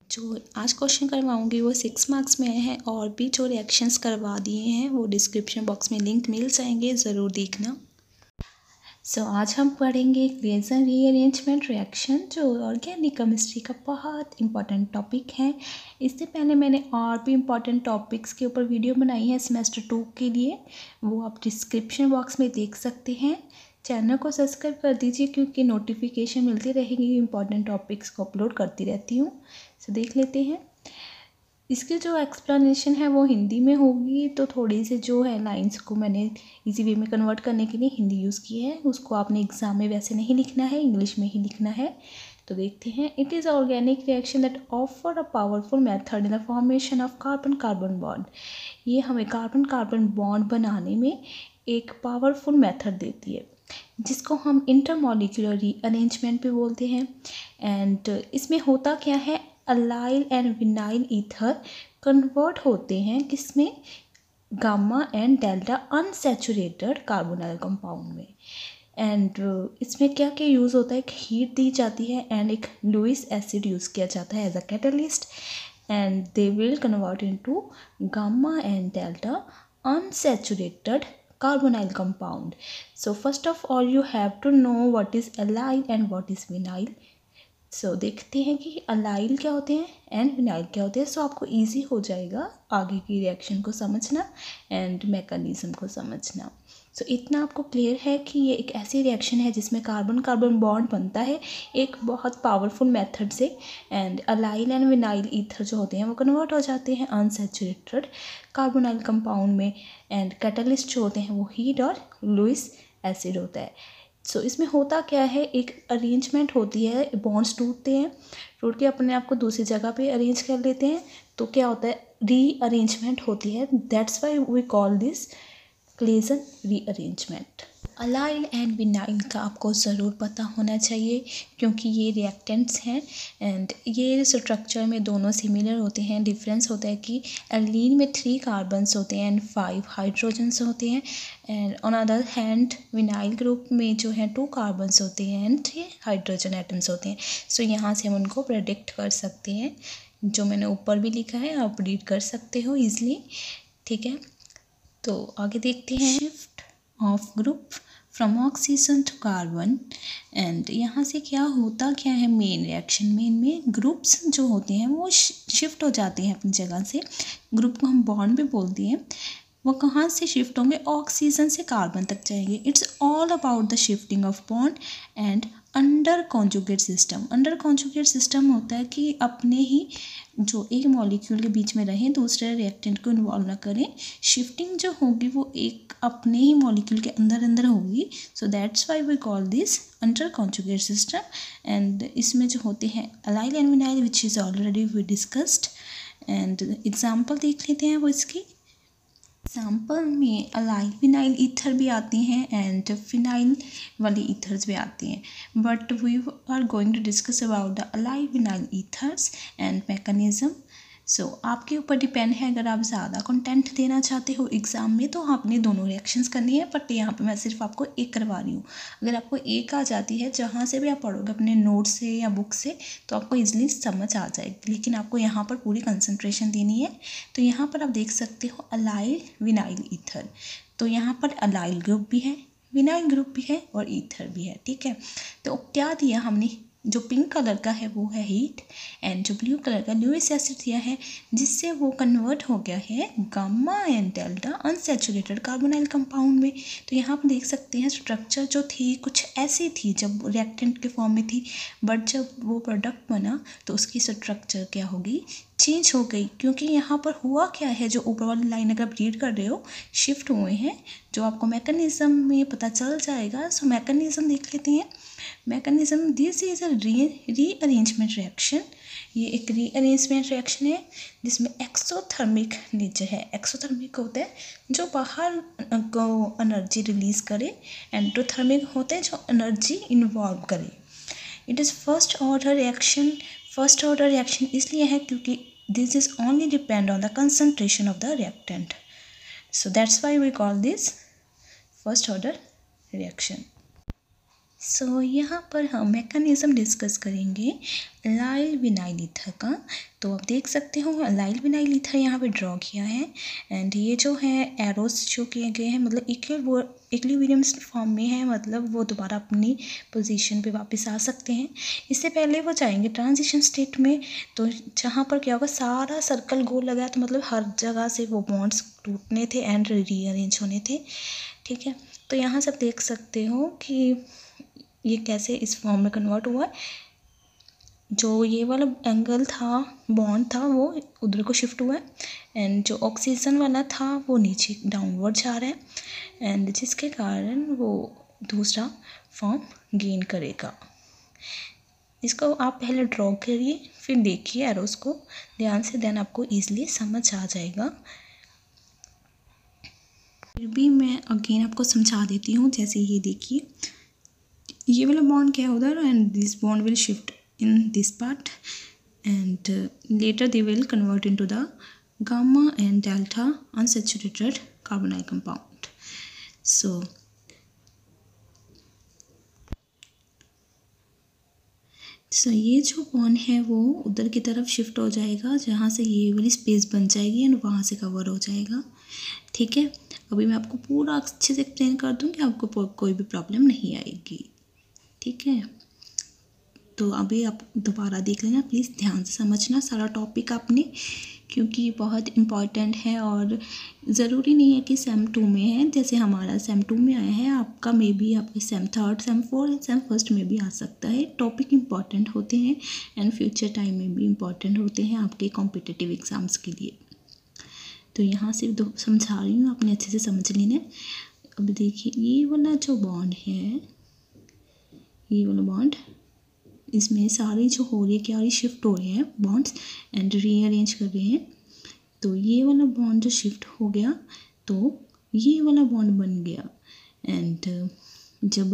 जो आज क्वेश्चन करवाऊंगी वो 6 मार्क्स में हैं और भी जो रिएक्शंस करवा दिए हैं वो डिस्क्रिप्शन बॉक्स में लिंक मिल जाएंगे, ज़रूर देखना। आज हम पढ़ेंगे इक्वेशन रीअरेंजमेंट रिएक्शन, जो ऑर्गेनिक केमिस्ट्री का बहुत इंपॉर्टेंट टॉपिक है। इससे पहले मैंने और भी इम्पॉर्टेंट टॉपिक्स के ऊपर वीडियो बनाई है सेमेस्टर 2 के लिए, वो आप डिस्क्रिप्शन बॉक्स में देख सकते हैं। चैनल को सब्सक्राइब कर दीजिए क्योंकि नोटिफिकेशन मिलती रहेगी, इंपॉर्टेंट टॉपिक्स को अपलोड करती रहती हूँ। देख लेते हैं। इसकी जो एक्सप्लेनेशन है वो हिंदी में होगी, तो थोड़ी सी जो है लाइंस को मैंने इजी वे में कन्वर्ट करने के लिए हिंदी यूज़ की है। उसको आपने एग्ज़ाम में वैसे नहीं लिखना है, इंग्लिश में ही लिखना है। तो देखते हैं। It is organic reaction that offer a powerful method in the formation of carbon carbon bond. ये हमें कार्बन कार्बन बॉन्ड बनाने में एक पावरफुल मेथड देती है, जिसको हम इंटरमॉलिक्यूलर रीअरेंजमेंट भी बोलते हैं। एंड इसमें होता क्या है, allyl and vinyl ether convert होते हैं किसमें, gamma and delta unsaturated carbonyl compound में। एंड इसमें क्या क्या यूज़ होता है, एक हीट दी जाती है एंड एक लुईस एसिड यूज़ किया जाता है as a catalyst, and they will convert into gamma and delta unsaturated carbonyl compound. So first of all you have to know what is allyl and what is vinyl. देखते हैं कि allyl क्या होते हैं and vinyl क्या होते हैं। आपको इजी हो जाएगा आगे की रिएक्शन को समझना एंड मैकेनिज्म को समझना। इतना आपको क्लियर है कि ये एक ऐसी रिएक्शन है जिसमें कार्बन कार्बन बॉन्ड बनता है एक बहुत पावरफुल मेथड से, and allyl and vinyl ether जो होते हैं वो कन्वर्ट हो जाते हैं अनसैचुरेटेड कार्बोनाइल कंपाउंड में, एंड कैटलिस्ट जो होते हैं वो हीट और लुईस एसिड होता है। इसमें होता क्या है, एक अरेंजमेंट होती है, बॉन्ड्स टूटते हैं, टूट के अपने आप को दूसरी जगह पे अरेंज कर लेते हैं, तो क्या होता है, रीअरेंजमेंट होती है। That's why we call this equation rearrangement. Allyl and vinyl का आपको ज़रूर पता होना चाहिए क्योंकि ये रिएक्टेंट्स हैं एंड ये स्ट्रक्चर में दोनों सिमिलर होते हैं। डिफरेंस होता है कि एल्कीन में 3 कार्बन्स होते हैं एंड 5 हाइड्रोजन्स होते हैं, and on other hand vinyl group में जो है 2 कार्बन्स होते हैं एंड 3 हाइड्रोजन एटम्स होते हैं। यहाँ से हम उनको प्रेडिक्ट कर सकते हैं, जो मैंने ऊपर भी लिखा है आप रीड कर सकते हो ईजिली, ठीक है। तो आगे देखते हैं। Shift of group from oxygen to carbon, and यहाँ से क्या होता क्या है, मेन रिएक्शन में ग्रुप्स जो होते हैं वो शिफ्ट हो जाते हैं अपनी जगह से। ग्रुप को हम बॉन्ड भी बोलते हैं। वो कहाँ से शिफ्ट होंगे, ऑक्सीजन से कार्बन तक जाएंगे। It's all about the shifting of bond and under conjugate system. Under conjugate system होता है कि अपने ही जो एक मॉलिक्यूल के बीच में रहें, दूसरे रिएक्टेंट को इन्वॉल्व ना करें। शिफ्टिंग जो होगी वो एक अपने ही मॉलिक्यूल के अंदर अंदर होगी। That's why we call this under conjugate system. And इसमें जो होते हैं allyl and vinyl which is already we discussed, and example देख लेते हैं वो इसकी। एग्जाम्पल में अलाइल विनाइल ईथर भी आती हैं एंड फिनाइल वाली ईथर्स भी आती हैं, but we are going to discuss about the allyl vinyl ethers and mechanism. आपके ऊपर डिपेंड है, अगर आप ज़्यादा कंटेंट देना चाहते हो एग्ज़ाम में तो आपने दोनों रिएक्शंस करनी है, बट यहाँ पे मैं सिर्फ आपको एक करवा रही हूँ। अगर आपको एक आ जाती है, जहाँ से भी आप पढ़ोगे अपने नोट से या बुक से, तो आपको ईजिली समझ आ जाएगी, लेकिन आपको यहाँ पर पूरी कंसंट्रेशन देनी है। तो यहाँ पर आप देख सकते हो अलाइल विनाइल ईथर, तो यहाँ पर अलाइल ग्रुप भी है, विनाइल ग्रुप भी है और ईथर भी है, ठीक है। तो क्या दिया हमने, जो पिंक कलर का है वो है हीट, एंड जो ब्लू कलर का लुईस एसिड दिया है, जिससे वो कन्वर्ट हो गया है gamma and delta unsaturated carbonyl compound में। तो यहाँ पर देख सकते हैं स्ट्रक्चर जो थी कुछ ऐसी थी जब रिएक्टेंट के फॉर्म में थी, बट जब वो प्रोडक्ट बना तो उसकी स्ट्रक्चर क्या होगी, चेंज हो गई। क्योंकि यहाँ पर हुआ क्या है, जो ऊपर वाली लाइन अगर आप रीड कर रहे हो, शिफ्ट हुए हैं, जो आपको मैकेनिज्म में पता चल जाएगा। मैकेनिज्म देख लेते हैं। Mechanism, this is a rearrangement reaction. ये एक रीअरेंजमेंट रिएक्शन है जिसमें एक्सोथर्मिक नेचर है। एक्सोथर्मिक होता है जो बाहर को एनर्जी रिलीज करे, एंडोथर्मिक होते हैं जो एनर्जी इन्वॉल्व करे। It is first order reaction. First order reaction इसलिए है क्योंकि this is only depend on the concentration of the reactant, that's why we call this first order reaction. So यहाँ पर हम मैकेनिज़्म डिस्कस करेंगे allyl vinyl ether का। तो आप देख सकते हो अलाइल विनाइल ईथर यहाँ पे ड्रॉ किया है एंड ये जो है एरोस जो किए गए हैं मतलब इक्विलिब्रियम फॉर्म में है, मतलब वो दोबारा अपनी पोजीशन पे वापस आ सकते हैं। इससे पहले वो जाएंगे ट्रांजिशन स्टेट में, तो जहाँ पर क्या होगा सारा सर्कल गोल लगा तो मतलब हर जगह से वो बॉन्ड्स टूटने थे एंड रीअरेंज होने थे। ठीक है, तो यहाँ से आप देख सकते हो कि ये कैसे इस फॉर्म में कन्वर्ट हुआ है। जो ये वाला एंगल था बॉन्ड था वो उधर को शिफ्ट हुआ है एंड जो ऑक्सीजन वाला था वो नीचे डाउनवर्ड जा रहा है एंड जिसके कारण वो दूसरा फॉर्म गेन करेगा। इसको आप पहले ड्रॉ करिए फिर देखिए एरोस को ध्यान से, देन आपको ईजिली समझ आ जाएगा। फिर भी मैं अगेन आपको समझा देती हूँ। जैसे ये देखिए ये वाला बॉन्ड क्या है उधर and this bond will shift in this part and later they will convert into the gamma and delta unsaturated carbonyl compound. So ये जो बॉन्ड है वो उधर की तरफ शिफ्ट हो जाएगा जहाँ से ये वाली स्पेस बन जाएगी एंड वहाँ से कवर हो जाएगा। ठीक है, अभी मैं आपको पूरा अच्छे से एक्सप्लेन कर दूँगी, आपको कोई भी प्रॉब्लम नहीं आएगी। ठीक है, तो अभी आप दोबारा देख लेना, प्लीज़ ध्यान से समझना सारा टॉपिक आपने, क्योंकि ये बहुत इम्पॉर्टेंट है और ज़रूरी नहीं है कि सेम 2 में है। जैसे हमारा सेम 2 में आया है, आपका मे बी आपके सेम 3, सेम 4, सेम 1 में भी आ सकता है। टॉपिक इम्पॉर्टेंट होते हैं एंड फ्यूचर टाइम में भी इम्पॉर्टेंट होते हैं आपके कॉम्पिटिटिव एग्ज़ाम्स के लिए। तो यहाँ से समझा रही हूँ, आपने अच्छे से समझ लेना। अब देखिए ये वाला जो बॉन्ड है, ये वाला बॉन्ड, इसमें सारी जो हो रही है क्या हो रही, शिफ्ट हो रहे हैं बॉन्ड्स एंड रीअरेंज कर रहे हैं। तो ये वाला बॉन्ड जो शिफ्ट हो गया तो ये वाला बॉन्ड बन गया एंड जब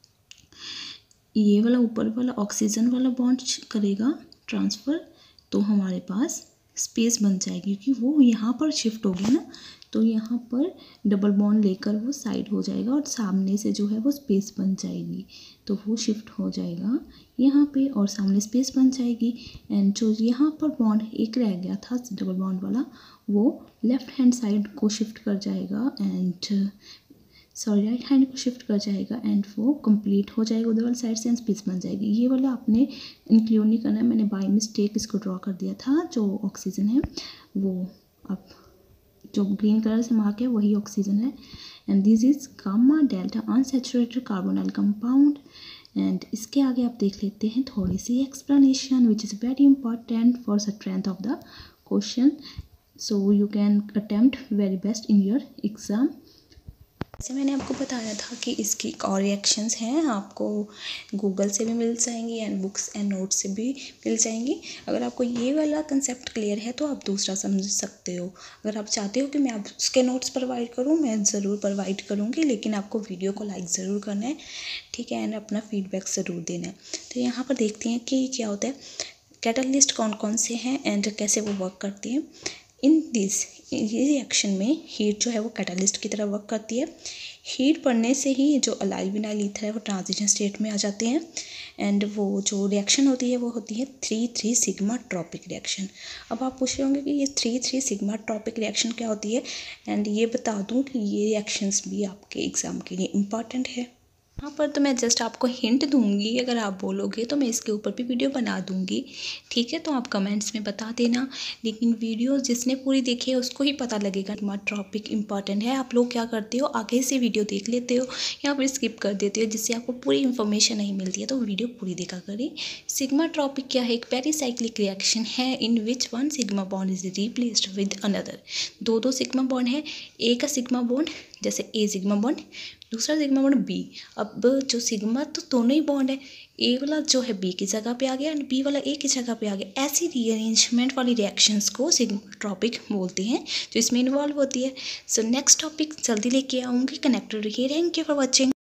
ये वाला ऊपर वाला ऑक्सीजन वाला बॉन्ड करेगा ट्रांसफ़र तो हमारे पास स्पेस बन जाएगी, क्योंकि वो यहाँ पर शिफ्ट हो गया ना, तो यहाँ पर डबल बॉन्ड लेकर वो साइड हो जाएगा और सामने से जो है वो स्पेस बन जाएगी, तो वो शिफ्ट हो जाएगा यहाँ पे और सामने स्पेस बन जाएगी एंड जो यहाँ पर बॉन्ड एक रह गया था डबल बॉन्ड वाला वो लेफ़्ट हैंड साइड को शिफ्ट कर जाएगा एंड राइट हैंड को शिफ्ट कर जाएगा एंड वो कंप्लीट हो जाएगा उधर वाली साइड से एंड स्पेस बन जाएगी। ये वाला आपने इंक्लूड नहीं करना है, मैंने बाय मिस्टेक इसको ड्रॉ कर दिया था। जो ऑक्सीजन है वो अब जो ग्रीन कलर से मार्क है वही ऑक्सीजन है and this is gamma delta unsaturated carbonyl compound. And इसके आगे आप देख लेते हैं थोड़ी सी explanation which is very important for strength of the question, so you can attempt very best in your exam. जैसे मैंने आपको बताया था कि इसकी और रिएक्शंस हैं, आपको गूगल से भी मिल जाएंगी एंड बुक्स एंड नोट्स से भी मिल जाएंगी। अगर आपको ये वाला कंसेप्ट क्लियर है तो आप दूसरा समझ सकते हो। अगर आप चाहते हो कि मैं आप उसके नोट्स प्रोवाइड करूँ, मैं ज़रूर प्रोवाइड करूँगी, लेकिन आपको वीडियो को लाइक ज़रूर करना है। ठीक है, एंड अपना फीडबैक ज़रूर देना है। तो यहाँ पर देखते हैं कि क्या होता है, कैटलिस्ट कौन कौन से हैं एंड कैसे वो वर्क करती हैं। इन दिस ये रिएक्शन में हीट जो है वो कैटलिस्ट की तरह वर्क करती है। हीट पड़ने से ही जो अलाइल विनाइल ईथर है वो ट्रांजिशन स्टेट में आ जाते हैं एंड वो जो रिएक्शन होती है वो होती है 3,3 सिग्मा ट्रॉपिक रिएक्शन। अब आप पूछ रहे होंगे कि ये 3,3 सिग्मा ट्रॉपिक रिएक्शन क्या होती है, एंड ये बता दूं कि ये रिएक्शंस भी आपके एग्ज़ाम के लिए इम्पॉर्टेंट है। यहाँ पर तो मैं जस्ट आपको हिंट दूंगी, अगर आप बोलोगे तो मैं इसके ऊपर भी वीडियो बना दूंगी। ठीक है, तो आप कमेंट्स में बता देना, लेकिन वीडियो जिसने पूरी देखी है उसको ही पता लगेगा सिग्मा ट्रॉपिक इंपॉर्टेंट है। आप लोग क्या करते हो, आगे से वीडियो देख लेते हो या फिर स्किप कर देते हो, जिससे आपको पूरी इन्फॉर्मेशन नहीं मिलती है, तो वीडियो पूरी देखा करें। सिग्मा ट्रॉपिक क्या है, एक पेरीसाइक्लिक रिएक्शन है in which 1 sigma bond is replaced with another. दो सिग्मा बॉन्ड है, ए का सिग्मा बॉन्ड जैसे ए सिग्मा बॉन्ड, दूसरा सिग्मा बॉन्ड बी। अब जो सिग्मा तो दोनों ही बॉन्ड है, ए वाला जो है बी की जगह पे आ गया एंड बी वाला ए की जगह पे आ गया। ऐसी रीअरेंजमेंट वाली रिएक्शंस को सिग्मा ट्रॉपिक बोलते हैं जो इसमें इन्वॉल्व होती है। सो नेक्स्ट टॉपिक जल्दी लेके आऊँगी, कनेक्टेड रहिए। Thank you for watching.